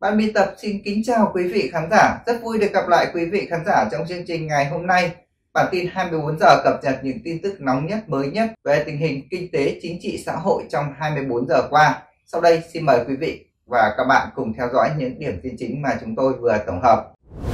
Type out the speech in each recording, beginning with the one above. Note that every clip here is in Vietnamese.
Bạn biên tập xin kính chào quý vị khán giả. Rất vui được gặp lại quý vị khán giả trong chương trình ngày hôm nay. Bản tin 24 giờ cập nhật những tin tức nóng nhất, mới nhất về tình hình kinh tế, chính trị, xã hội trong 24 giờ qua. Sau đây xin mời quý vị và các bạn cùng theo dõi những điểm tin chính mà chúng tôi vừa tổng hợp.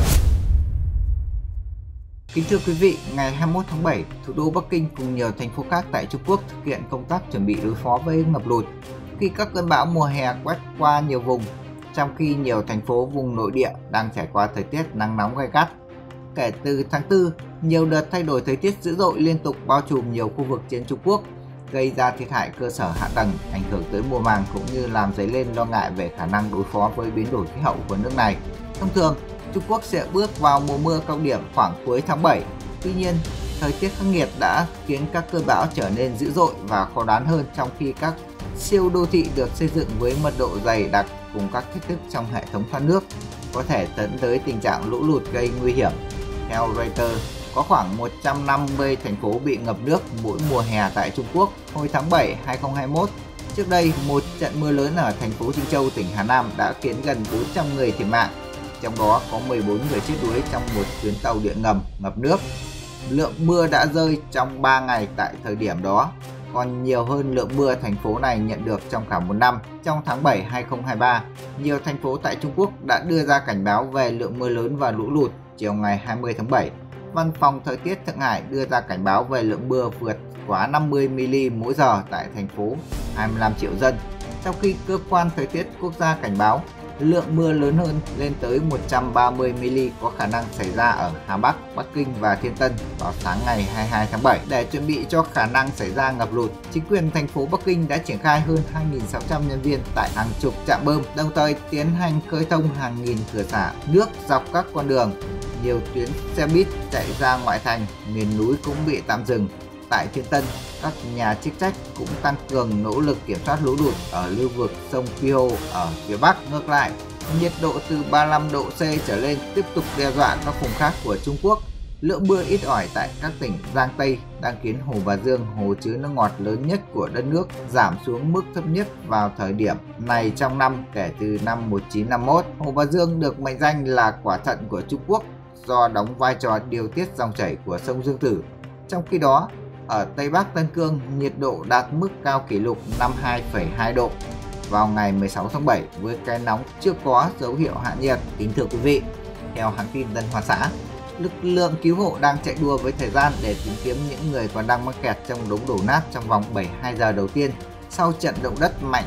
Kính thưa quý vị, ngày 21 tháng 7, thủ đô Bắc Kinh cùng nhiều thành phố khác tại Trung Quốc thực hiện công tác chuẩn bị đối phó với ngập lụt khi các cơn bão mùa hè quét qua nhiều vùng, trong khi nhiều thành phố vùng nội địa đang trải qua thời tiết nắng nóng gay gắt. Kể từ tháng 4, nhiều đợt thay đổi thời tiết dữ dội liên tục bao trùm nhiều khu vực trên Trung Quốc, gây ra thiệt hại cơ sở hạ tầng, ảnh hưởng tới mùa màng cũng như làm dấy lên lo ngại về khả năng đối phó với biến đổi khí hậu của nước này. Thông thường, Trung Quốc sẽ bước vào mùa mưa cao điểm khoảng cuối tháng 7. Tuy nhiên, thời tiết khắc nghiệt đã khiến các cơn bão trở nên dữ dội và khó đoán hơn, trong khi các siêu đô thị được xây dựng với mật độ dày đặc cùng các thách thức trong hệ thống thoát nước có thể dẫn tới tình trạng lũ lụt gây nguy hiểm. Theo Reuters, có khoảng 150 thành phố bị ngập nước mỗi mùa hè tại Trung Quốc hồi tháng 7 2021. Trước đây, một trận mưa lớn ở thành phố Trinh Châu, tỉnh Hà Nam đã khiến gần 400 người thiệt mạng, trong đó có 14 người chết đuối trong một chuyến tàu điện ngầm ngập nước. Lượng mưa đã rơi trong 3 ngày tại thời điểm đó, còn nhiều hơn lượng mưa thành phố này nhận được trong cả một năm. Trong tháng 7 2023, nhiều thành phố tại Trung Quốc đã đưa ra cảnh báo về lượng mưa lớn và lũ lụt. Chiều ngày 20 tháng 7, Văn phòng Thời tiết Thượng Hải đưa ra cảnh báo về lượng mưa vượt quá 50 mm mỗi giờ tại thành phố 25 triệu dân, trong khi cơ quan thời tiết quốc gia cảnh báo lượng mưa lớn hơn lên tới 130 mm có khả năng xảy ra ở Hà Bắc, Bắc Kinh và Thiên Tân vào sáng ngày 22 tháng 7. Để chuẩn bị cho khả năng xảy ra ngập lụt, chính quyền thành phố Bắc Kinh đã triển khai hơn 2.600 nhân viên tại hàng chục trạm bơm, đồng thời tiến hành khơi thông hàng nghìn cửa xả nước dọc các con đường. Nhiều tuyến xe buýt chạy ra ngoại thành, miền núi cũng bị tạm dừng. Tại Thiên Tân, các nhà chức trách cũng tăng cường nỗ lực kiểm soát lũ lụt ở lưu vực sông Phi Hô ở phía Bắc. Ngược lại, nhiệt độ từ 35 độ C trở lên tiếp tục đe dọa các vùng khác của Trung Quốc. Lượng mưa ít ỏi tại các tỉnh Giang Tây đang khiến Hồ Bà Dương, hồ chứa nước ngọt lớn nhất của đất nước, giảm xuống mức thấp nhất vào thời điểm này trong năm kể từ năm 1951. Hồ Bà Dương được mệnh danh là quả thận của Trung Quốc do đóng vai trò điều tiết dòng chảy của sông Dương Tử. Trong khi đó, ở Tây Bắc Tân Cương, nhiệt độ đạt mức cao kỷ lục 52,2 độ vào ngày 16 tháng 7 với cái nóng chưa có dấu hiệu hạ nhiệt. Kính thưa quý vị, theo hãng tin Tân Hoa Xã, lực lượng cứu hộ đang chạy đua với thời gian để tìm kiếm những người còn đang mắc kẹt trong đống đổ nát trong vòng 72 giờ đầu tiên sau trận động đất mạnh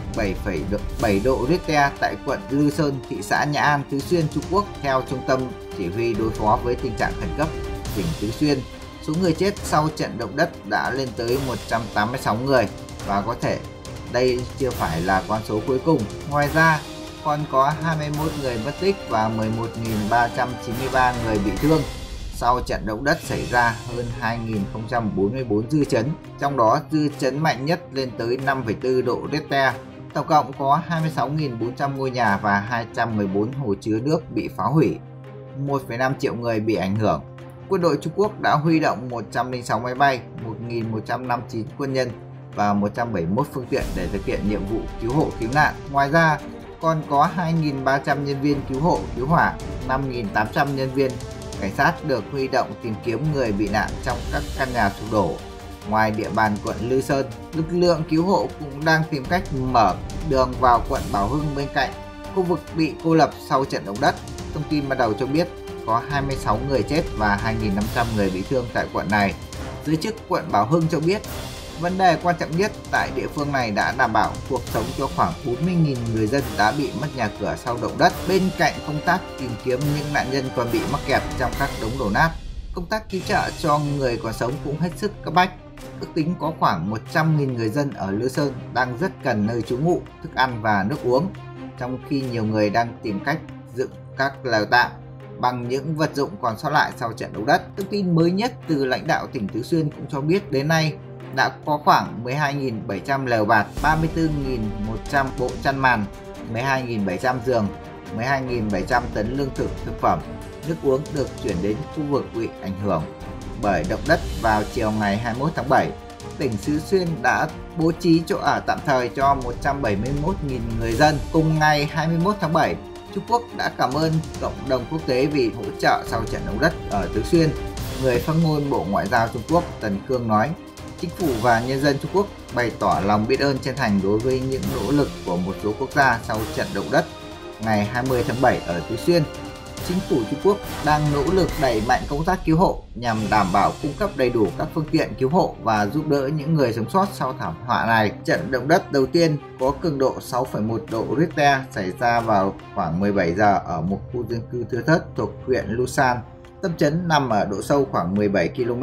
7,7 độ Richter tại quận Lư Sơn, thị xã Nhã An, Tứ Xuyên, Trung Quốc. Theo Trung tâm Chỉ huy đối phó với tình trạng khẩn cấp tỉnh Tứ Xuyên, số người chết sau trận động đất đã lên tới 186 người và có thể đây chưa phải là con số cuối cùng. Ngoài ra, còn có 21 người mất tích và 11.393 người bị thương sau trận động đất xảy ra hơn 2.044 dư chấn, trong đó dư chấn mạnh nhất lên tới 5,4 độ Richter. Tổng cộng có 26.400 ngôi nhà và 214 hồ chứa nước bị phá hủy, 1,5 triệu người bị ảnh hưởng. Quân đội Trung Quốc đã huy động 106 máy bay, 1.159 quân nhân và 171 phương tiện để thực hiện nhiệm vụ cứu hộ cứu nạn. Ngoài ra, còn có 2.300 nhân viên cứu hộ cứu hỏa, 5.800 nhân viên cảnh sát được huy động tìm kiếm người bị nạn trong các căn nhà sụp đổ. Ngoài địa bàn quận Lư Sơn, lực lượng cứu hộ cũng đang tìm cách mở đường vào quận Bảo Hưng bên cạnh khu vực bị cô lập sau trận động đất. Thông tin ban đầu cho biết có 26 người chết và 2.500 người bị thương tại quận này. Giới chức quận Bảo Hưng cho biết, vấn đề quan trọng nhất tại địa phương này đã đảm bảo cuộc sống cho khoảng 40.000 người dân đã bị mất nhà cửa sau động đất. Bên cạnh công tác tìm kiếm những nạn nhân còn bị mắc kẹt trong các đống đổ nát, công tác cứu trợ cho người còn sống cũng hết sức cấp bách. Ước tính có khoảng 100.000 người dân ở Lư Sơn đang rất cần nơi trú ngụ, thức ăn và nước uống, trong khi nhiều người đang tìm cách dựng các lều tạm bằng những vật dụng còn sót lại sau trận động đất. Thông tin mới nhất từ lãnh đạo tỉnh Tứ Xuyên cũng cho biết đến nay đã có khoảng 12.700 lều bạt, 34.100 bộ chăn màn, 12.700 giường, 12.700 tấn lương thực thực phẩm, nước uống được chuyển đến khu vực bị ảnh hưởng bởi động đất vào chiều ngày 21 tháng 7. Tỉnh Tứ Xuyên đã bố trí chỗ ở tạm thời cho 171.000 người dân. Cùng ngày 21 tháng 7, Trung Quốc đã cảm ơn cộng đồng quốc tế vì hỗ trợ sau trận động đất ở Tứ Xuyên. Người phát ngôn Bộ Ngoại giao Trung Quốc Tần Cương nói, chính phủ và nhân dân Trung Quốc bày tỏ lòng biết ơn chân thành đối với những nỗ lực của một số quốc gia sau trận động đất ngày 20 tháng 7 ở Tứ Xuyên. Chính phủ Trung Quốc đang nỗ lực đẩy mạnh công tác cứu hộ nhằm đảm bảo cung cấp đầy đủ các phương tiện cứu hộ và giúp đỡ những người sống sót sau thảm họa này. Trận động đất đầu tiên có cường độ 6,1 độ Richter xảy ra vào khoảng 17 giờ ở một khu dân cư thưa thớt thuộc huyện Lusan. Tâm chấn nằm ở độ sâu khoảng 17 km.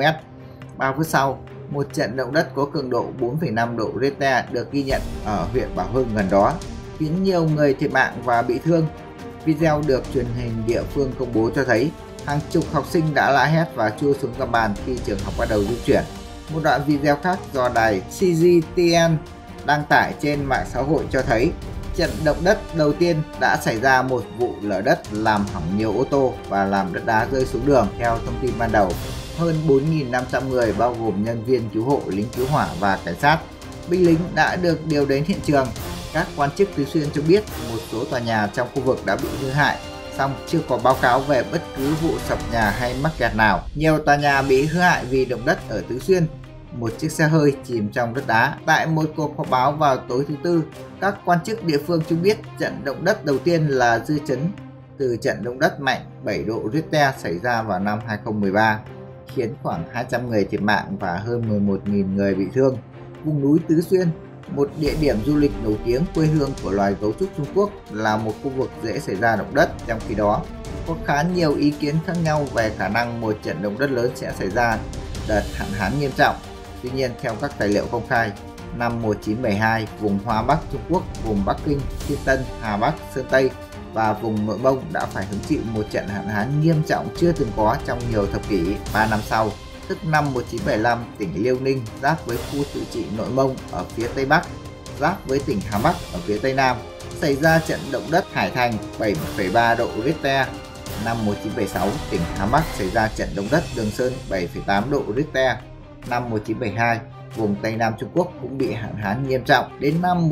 3 phút sau, một trận động đất có cường độ 4,5 độ Richter được ghi nhận ở huyện Bảo Hưng gần đó, khiến nhiều người thiệt mạng và bị thương. Video được truyền hình địa phương công bố cho thấy hàng chục học sinh đã la hét và chui xuống gầm bàn khi trường học bắt đầu di chuyển. Một đoạn video khác do đài CGTN đăng tải trên mạng xã hội cho thấy trận động đất đầu tiên đã xảy ra một vụ lở đất làm hỏng nhiều ô tô và làm đất đá rơi xuống đường. Theo thông tin ban đầu, hơn 4.500 người bao gồm nhân viên cứu hộ, lính cứu hỏa và cảnh sát, binh lính đã được điều đến hiện trường. Các quan chức Tứ Xuyên cho biết một số tòa nhà trong khu vực đã bị hư hại, song chưa có báo cáo về bất cứ vụ sập nhà hay mắc kẹt nào. Nhiều tòa nhà bị hư hại vì động đất ở Tứ Xuyên. Một chiếc xe hơi chìm trong đất đá. Tại một cuộc họp báo vào tối thứ Tư, các quan chức địa phương cho biết trận động đất đầu tiên là dư chấn từ trận động đất mạnh 7 độ Richter xảy ra vào năm 2013, khiến khoảng 200 người thiệt mạng và hơn 11.000 người bị thương. Vùng núi Tứ Xuyên, một địa điểm du lịch nổi tiếng quê hương của loài gấu trúc Trung Quốc, là một khu vực dễ xảy ra động đất. Trong khi đó, có khá nhiều ý kiến khác nhau về khả năng một trận động đất lớn sẽ xảy ra đợt hạn hán nghiêm trọng. Tuy nhiên, theo các tài liệu công khai, năm 1972, vùng Hoa Bắc Trung Quốc, vùng Bắc Kinh, Thiên Tân, Hà Bắc, Sơn Tây và vùng Nội Mông đã phải hứng chịu một trận hạn hán nghiêm trọng chưa từng có trong nhiều thập kỷ. 3 năm sau, tức năm 1975, tỉnh Liêu Ninh giáp với khu tự trị Nội Mông ở phía Tây Bắc, giáp với tỉnh Hà Bắc ở phía Tây Nam, xảy ra trận động đất Hải Thành 7,3 độ Richter. Năm 1976, tỉnh Hà Bắc xảy ra trận động đất Đường Sơn 7,8 độ Richter. Năm 1972, vùng Tây Nam Trung Quốc cũng bị hạn hán nghiêm trọng. Đến năm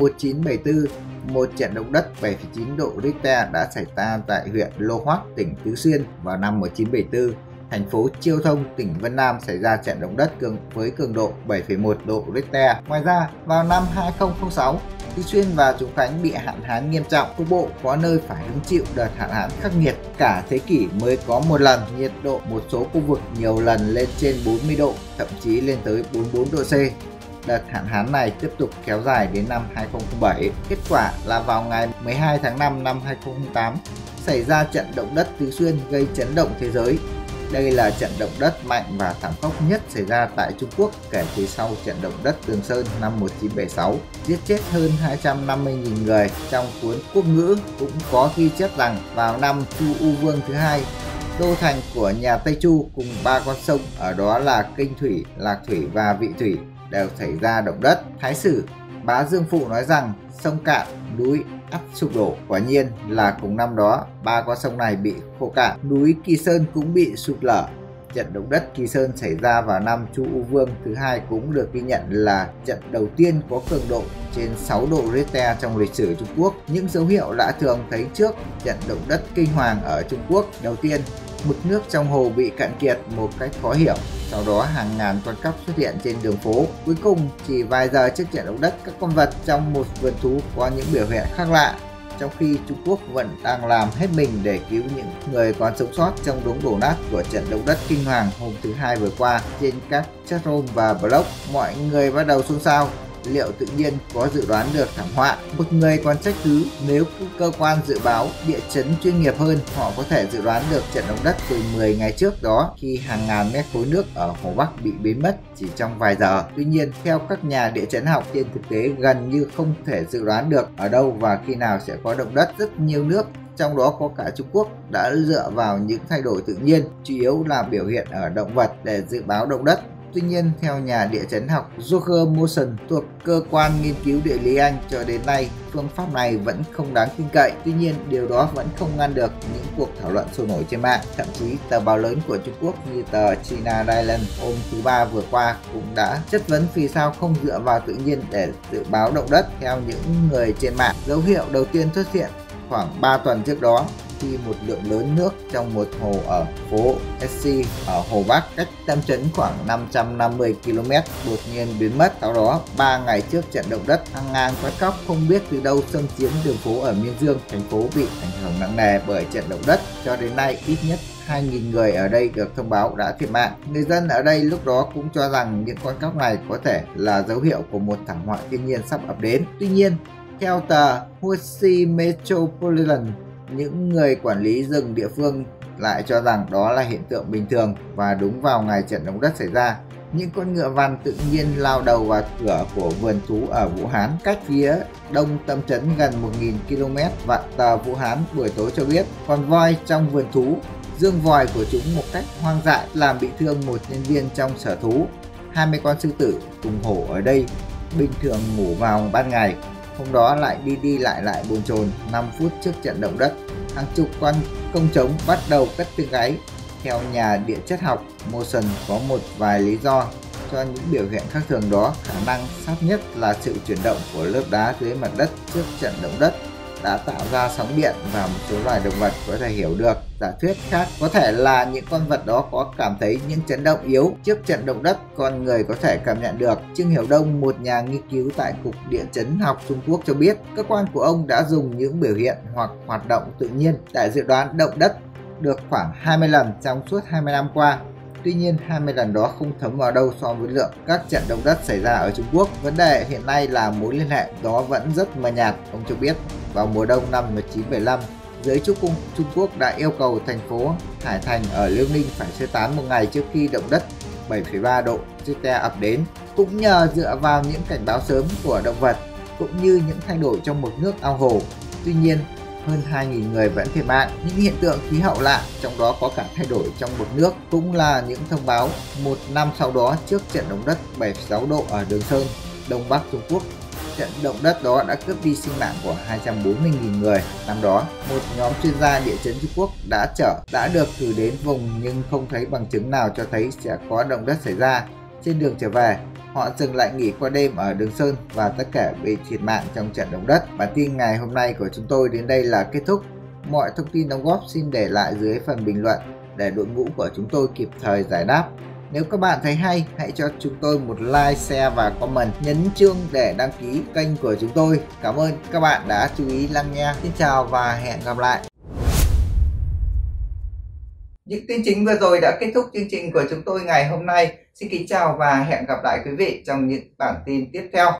1974, một trận động đất 7,9 độ Richter đã xảy ra tại huyện Lô Hoác, tỉnh Tứ Xuyên. Vào năm 1974, thành phố Chiêu Thông, tỉnh Vân Nam xảy ra trận động đất với cường độ 7,1 độ Richter. Ngoài ra, vào năm 2006, Tứ Xuyên và Trùng Khánh bị hạn hán nghiêm trọng, cục bộ có nơi phải hứng chịu đợt hạn hán khắc nghiệt. Cả thế kỷ mới có một lần, nhiệt độ một số khu vực nhiều lần lên trên 40 độ, thậm chí lên tới 44 độ C. Đợt hạn hán này tiếp tục kéo dài đến năm 2007. Kết quả là vào ngày 12 tháng 5 năm 2008, xảy ra trận động đất Tứ Xuyên gây chấn động thế giới. Đây là trận động đất mạnh và thảm khốc nhất xảy ra tại Trung Quốc kể từ sau trận động đất Trường Sơn năm 1976, giết chết hơn 250.000 người. Trong cuốn Quốc ngữ cũng có ghi chép rằng vào năm Chu U Vương thứ hai, đô thành của nhà Tây Chu cùng 3 con sông, ở đó là Kinh Thủy, Lạc Thủy và Vị Thủy, đều xảy ra động đất. Thái sử Bá Dương Phụ nói rằng sông cạn, núi ắt sụp đổ. Quả nhiên là cùng năm đó, 3 con sông này bị khô cạn, núi Kỳ Sơn cũng bị sụp lở. Trận động đất Kỳ Sơn xảy ra vào năm Chu U Vương thứ hai cũng được ghi nhận là trận đầu tiên có cường độ trên 6 độ Richter trong lịch sử Trung Quốc. Những dấu hiệu đã thường thấy trước trận động đất kinh hoàng ở Trung Quốc. Đầu tiên, mực nước trong hồ bị cạn kiệt một cách khó hiểu. Sau đó hàng ngàn con cóc xuất hiện trên đường phố. Cuối cùng, chỉ vài giờ trước trận động đất, các con vật trong một vườn thú có những biểu hiện khác lạ. Trong khi Trung Quốc vẫn đang làm hết mình để cứu những người còn sống sót trong đống đổ nát của trận động đất kinh hoàng hôm thứ Hai vừa qua, trên các chatroom và blog, mọi người bắt đầu xôn xao. Liệu tự nhiên có dự đoán được thảm họa? Một người còn trách cứ nếu cơ quan dự báo địa chấn chuyên nghiệp hơn, họ có thể dự đoán được trận động đất từ 10 ngày trước đó khi hàng ngàn mét khối nước ở Hồ Bắc bị biến mất chỉ trong vài giờ. Tuy nhiên, theo các nhà địa chấn học, trên thực tế gần như không thể dự đoán được ở đâu và khi nào sẽ có động đất. Rất nhiều nước, trong đó có cả Trung Quốc, đã dựa vào những thay đổi tự nhiên, chủ yếu là biểu hiện ở động vật để dự báo động đất. Tuy nhiên, theo nhà địa chấn học Roger Motion thuộc cơ quan nghiên cứu địa lý Anh, cho đến nay phương pháp này vẫn không đáng tin cậy. Tuy nhiên, điều đó vẫn không ngăn được những cuộc thảo luận sôi nổi trên mạng. Thậm chí tờ báo lớn của Trung Quốc như tờ China Daily hôm thứ Ba vừa qua cũng đã chất vấn vì sao không dựa vào tự nhiên để dự báo động đất. Theo những người trên mạng, dấu hiệu đầu tiên xuất hiện khoảng 3 tuần trước đó, khi một lượng lớn nước trong một hồ ở phố Essie ở Hồ Bắc cách Tâm Trấn khoảng 550 km đột nhiên biến mất. Sau đó, 3 ngày trước trận động đất, hàng ngàn quái cóc không biết từ đâu xâm chiếm đường phố ở Miên Dương, thành phố bị ảnh hưởng nặng nề bởi trận động đất. Cho đến nay, ít nhất 2.000 người ở đây được thông báo đã thiệt mạng. Người dân ở đây lúc đó cũng cho rằng những con cóc này có thể là dấu hiệu của một thảm họa thiên nhiên sắp ập đến. Tuy nhiên, theo tờ Huaxi Metropolitan, những người quản lý rừng địa phương lại cho rằng đó là hiện tượng bình thường, và đúng vào ngày trận động đất xảy ra, những con ngựa vằn tự nhiên lao đầu vào cửa của vườn thú ở Vũ Hán, cách phía đông Tâm Trấn gần 1.000 km. Và tờ Vũ Hán buổi tối cho biết con voi trong vườn thú giương vòi của chúng một cách hoang dại, làm bị thương một nhân viên trong sở thú. 20 con sư tử cùng hổ ở đây bình thường ngủ vào ban ngày, hôm đó lại đi lại bồn chồn. 5 phút trước trận động đất, hàng chục con công trống bắt đầu cất tiếng gáy. Theo nhà địa chất học Motion, có một vài lý do cho những biểu hiện khác thường đó. Khả năng xác nhất là sự chuyển động của lớp đá dưới mặt đất trước trận động đất đã tạo ra sóng điện, và một số loài động vật có thể hiểu được. Giả thuyết khác có thể là những con vật đó có cảm thấy những chấn động yếu trước trận động đất con người có thể cảm nhận được. Trương Hiểu Đông, một nhà nghiên cứu tại Cục Địa chấn học Trung Quốc cho biết, cơ quan của ông đã dùng những biểu hiện hoặc hoạt động tự nhiên để dự đoán động đất được khoảng 20 lần trong suốt 20 năm qua. Tuy nhiên, 20 lần đó không thấm vào đâu so với lượng các trận động đất xảy ra ở Trung Quốc. Vấn đề hiện nay là mối liên hệ đó vẫn rất mờ nhạt. Ông cho biết, vào mùa đông năm 1975, giới chức Trung Quốc đã yêu cầu thành phố Hải Thành ở Liêu Ninh phải sơ tán một ngày trước khi động đất 7,3 độ Richter ập đến. Cũng nhờ dựa vào những cảnh báo sớm của động vật cũng như những thay đổi trong mực nước ao hồ. Tuy nhiên, hơn 2.000 người vẫn thiệt mạng. Những hiện tượng khí hậu lạ, trong đó có cả thay đổi trong mực nước, cũng là những thông báo một năm sau đó trước trận động đất 7,6 độ ở Đường Sơn, Đông Bắc Trung Quốc. Trận động đất đó đã cướp đi sinh mạng của 240.000 người. Năm đó, một nhóm chuyên gia địa chấn Trung Quốc đã được cử đến vùng nhưng không thấy bằng chứng nào cho thấy sẽ có động đất xảy ra. Trên đường trở về, họ dừng lại nghỉ qua đêm ở Đường Sơn và tất cả bị thiệt mạng trong trận động đất. Bản tin ngày hôm nay của chúng tôi đến đây là kết thúc. Mọi thông tin đóng góp xin để lại dưới phần bình luận để đội ngũ của chúng tôi kịp thời giải đáp. Nếu các bạn thấy hay, hãy cho chúng tôi một like, share và comment, nhấn chuông để đăng ký kênh của chúng tôi. Cảm ơn các bạn đã chú ý lắng nghe. Xin chào và hẹn gặp lại. Những tin chính vừa rồi đã kết thúc chương trình của chúng tôi ngày hôm nay. Xin kính chào và hẹn gặp lại quý vị trong những bản tin tiếp theo.